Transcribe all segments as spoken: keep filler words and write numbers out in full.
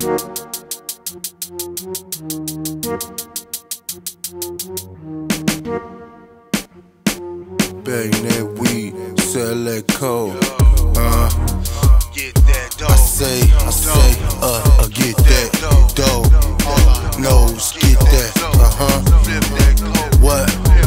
Bang that weed, sell that cold. Uh, Get that dough. I say, I say, uh, uh get that dough. Nose, get that, uh huh. What?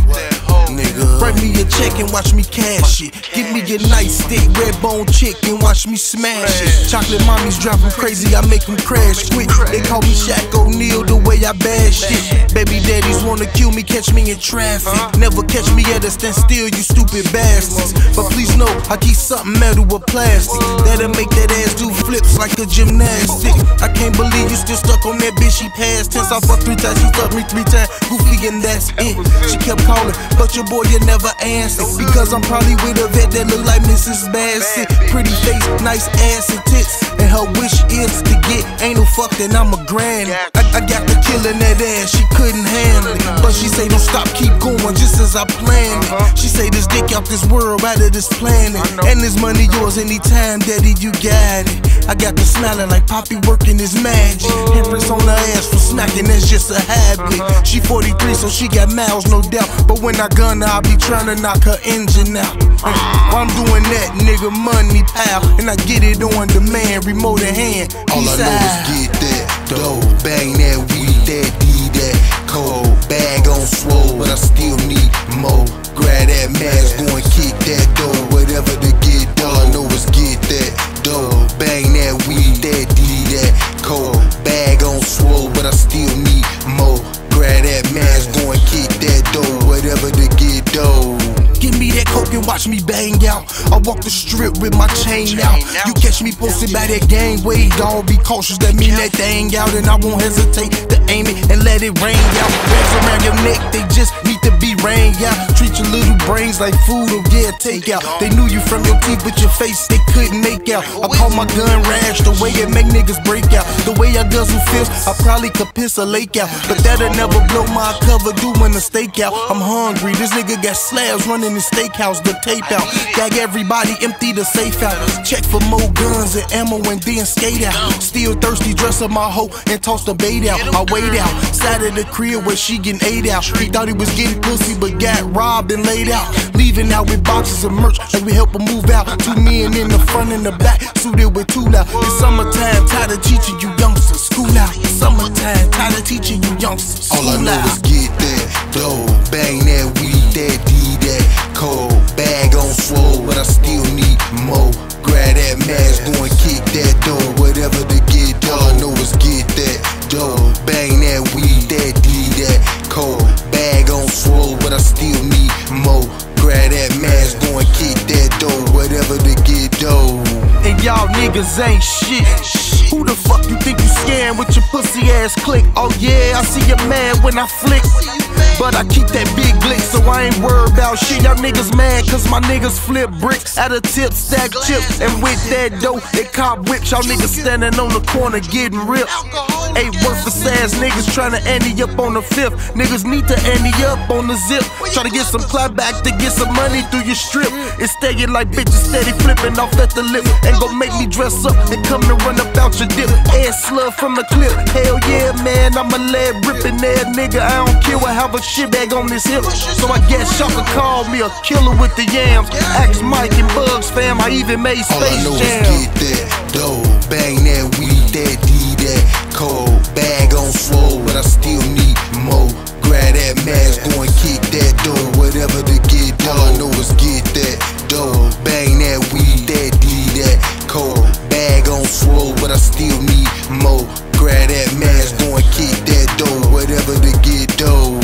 Nigga, write me a check and watch me cash it. Give me a nice stick, red bone chick and watch me smash it. Chocolate mommies drive them crazy, I make them crash quick. They call me Shaq O'Neal the way I bash shit. Baby daddies wanna kill me, catch me in traffic. Never catch me at a standstill, you stupid bastards. But please know, I keep something metal or plastic that'll make that ass do flips like a gymnastic. I can't believe you still stuck on that bitch, she passed tense. I fucked three times, she fucked me three times. Goofy and that's it. She kept calling, but your boy, you never answer. Because I'm probably with a vet that look like Missus Bassett. Pretty face, nice ass and tits. And her wish is to get anal fucked and I'm a granny. I, I got the killin' that ass, she couldn't handle it. But she say don't stop, keep going just as I planned it. She say this dick out this world, out of this planet. And this money yours anytime, daddy, you got it. I got the smiling like Poppy working his magic. Empress on her ass for smacking, that's just a habit. She forty-three, so she got miles, no doubt. But when I gun her, I be trying to knock her engine out. While I'm doing that, nigga, money, pal. And I get it on demand, remote in hand. All I know is get that dough, bang that weed, that D, that cold. Bag on swole, but I still need more. Grab that mask, go and kick that dough. Whatever to get dough, all I know is get that dough. Bang that weed, that D, that cold. Bag on swole, but I still need more. Grab that mask, go and kick that dough. Whatever to get dough. Give me that coke and watch me bang out. I walk the strip with my chain out. You catch me posted by that gangway, dawg, be cautious, that mean that thing out. And I won't hesitate to aim it and let it rain out. Bags around your neck, they just need to be rained out. Treat your little brains like food or yeah, take out. They knew you from your teeth, but your face they couldn't make out. I call my gun rash, the way it make niggas break out. The way I guzzle fifth, I probably could piss a lake out. But that'll never blow my cover doing a stakeout. I'm hungry, this nigga got slabs running the steakhouse, the tape out. Gag everybody, empty the safe out. Check for more guns and ammo and then skate out. Still thirsty, dress up my hoe and toss the bait out. I wait out, sat at the crib where she getting ate out. He thought he was getting pussy but got robbed and laid out. Leaving out with boxes of merch like we help him move out. Two men in the front and the back, suited with two loud. It's summertime, tired of teaching you youngsters. School out, it's summertime, tired of teaching you youngsters. All I know is get that dough, bang that weed, that D, that cold. Bag on swole, but I still need more. Grab that mask, go and kick that dough. Whatever to get dough, all I know is get that dough. Bang that weed, that D, that cold. Bag on swole, but I still need more. Grab that mask, go and kick that dough. Whatever to get dough. And y'all niggas ain't shit. Who the fuck you think you scaring with your pussy ass click? Oh yeah, I see you mad when I flick. But I keep that big blick, so I ain't worried about shit. Y'all niggas mad cause my niggas flip bricks out of tips, stack chips. And with that dough, they cop whips. Y'all niggas standing on the corner getting ripped. Ain't worthless ass niggas trying to ante up on the fifth. Niggas need to ante up on the zip. Try to get some clap back to get some money through your strip. It's staying like bitches steady flipping off at the lip. Ain't gon' make me dress up and come and run up out your dip. Ass slug from the clip. Hell yeah, man, I'm a lead ripping that nigga. I don't care what have a shit bag on this hip. So I guess y'all can call me a killer with the yams. Axe Mike and Bugs fam, I even made Space Jam. All I know is get that dough, bang that weed, that D, that cold. Bag on swole, but I still need more. Grab that mask, go and kick that dough. Whatever to get dough, all I know is get that dough. Bang that weed, that D, that cold. Bag on swole, but I still need more. Grab that mask, go and kick that dough. Whatever to get dough.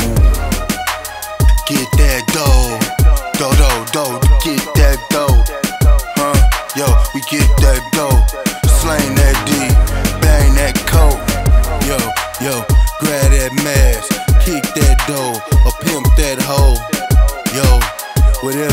Get that dough, dough, dough, dough, get that dough, huh? Yo, we get that dough, slang that D, bang that coat, yo, yo, grab that mask, kick that dough, or pimp that hoe, yo, whatever.